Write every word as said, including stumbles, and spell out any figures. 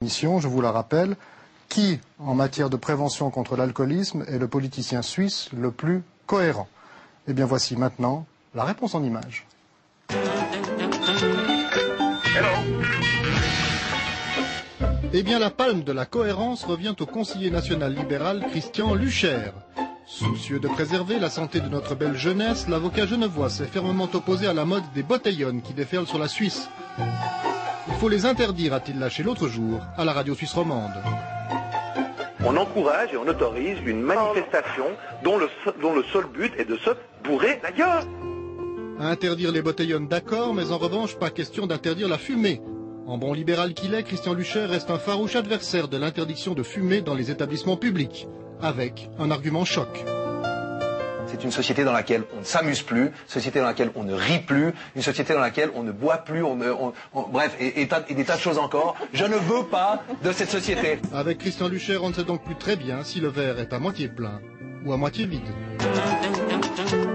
Je vous la rappelle, qui, en matière de prévention contre l'alcoolisme, est le politicien suisse le plus cohérent? Eh bien, voici maintenant la réponse en images. Eh bien, la palme de la cohérence revient au conseiller national libéral Christian Lucher. Soucieux de préserver la santé de notre belle jeunesse, l'avocat genevois s'est fermement opposé à la mode des botellonnes qui déferlent sur la Suisse. Il faut les interdire, a-t-il lâché l'autre jour à la radio suisse romande. On encourage et on autorise une manifestation dont le, dont le seul but est de se bourrer la gueule. À interdire les botellonnes, d'accord, mais en revanche, pas question d'interdire la fumée. En bon libéral qu'il est, Christian Lucher reste un farouche adversaire de l'interdiction de fumer dans les établissements publics, avec un argument choc. C'est une société dans laquelle on ne s'amuse plus, une société dans laquelle on ne rit plus, une société dans laquelle on ne boit plus, on ne, on, on, bref, et, et, et des tas de choses encore. Je ne veux pas de cette société. Avec Christian Lucher, on ne sait donc plus très bien si le verre est à moitié plein ou à moitié vide.